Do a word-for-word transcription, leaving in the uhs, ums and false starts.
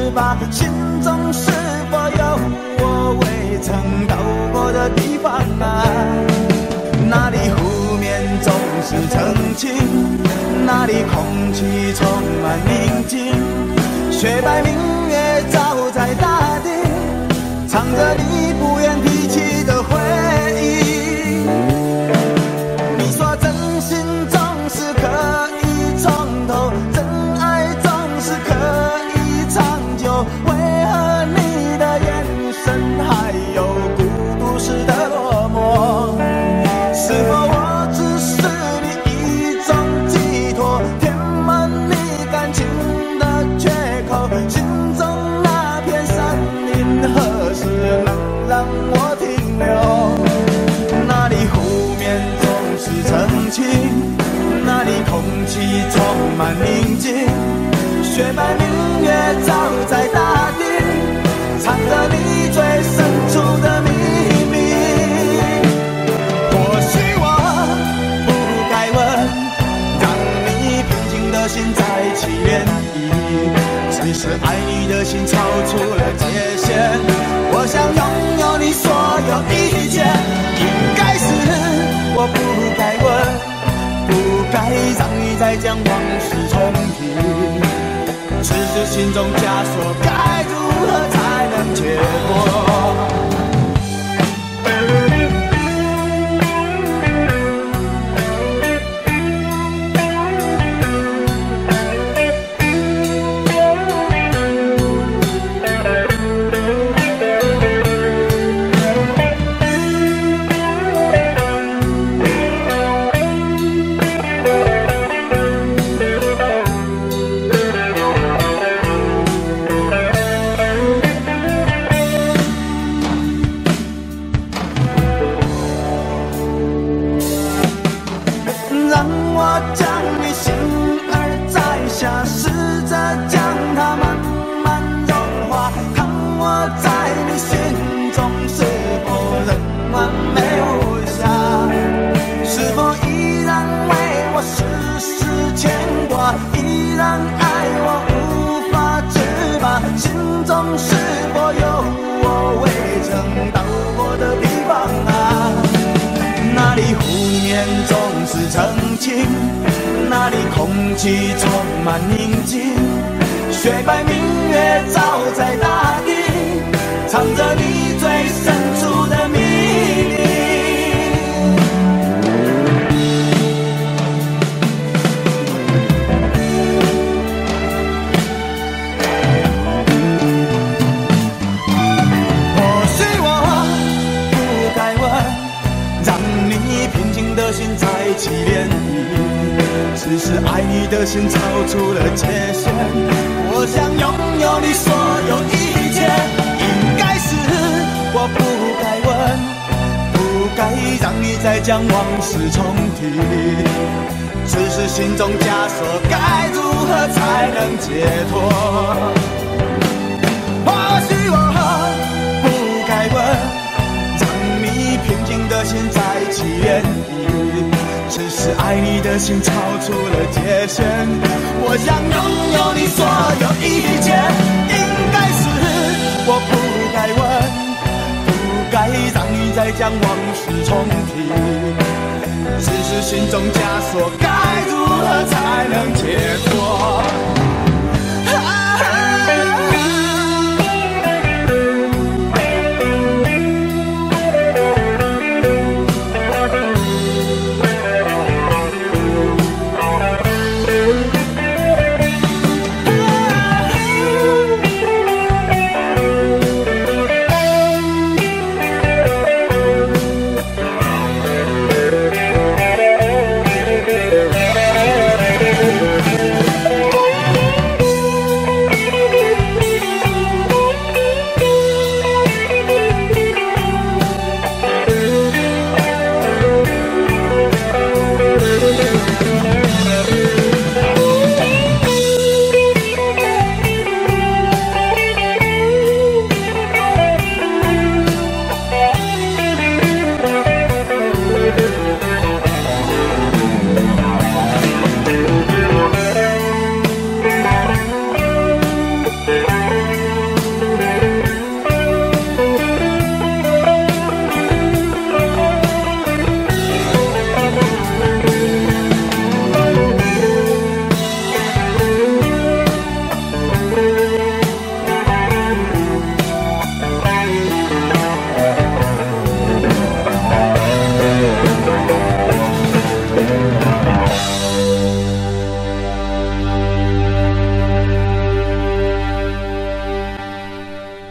吧？心中是否有我未曾到过的地方啊？那里湖面总是澄清，那里空气充满宁静，雪白明月照在大地，藏着你不愿提起的回忆。你说真心总是可以从头，真爱总是可以长久，为何你的眼神还有孤独时的落寞？是否我只是你一种寄托，填满你感情的缺口？心中那片森林何时能让我停留？那里湖面总是澄清，那里空气充满宁静，雪白明月照在大地，藏着你最深处的秘密。或许我不该问，让你平静的心再起涟漪，只是爱你的心超出了界限。我想拥有你所有一切，应该是我不该问，不该让你再将往事重提，只是心中枷锁该如何才能解脱？依然爱我无法自拔，心中是否有我未曾到过的地方啊？那里湖面总是澄清，那里空气充满宁静，雪白明月照在大地，藏着你最深处的秘密。心再起涟漪，只是爱你的心超出了界限。我想拥有你所有一切，应该是我不该问，不该让你再将往事重提，只是心中枷锁该如何才能解脱？或许我不该问，让你平静的心再起涟漪，只是爱你的心超出了界限。我想拥有你所有一切，应该是我不该问，不该让你再将往事重提，只是心中枷锁该如何才能解脱？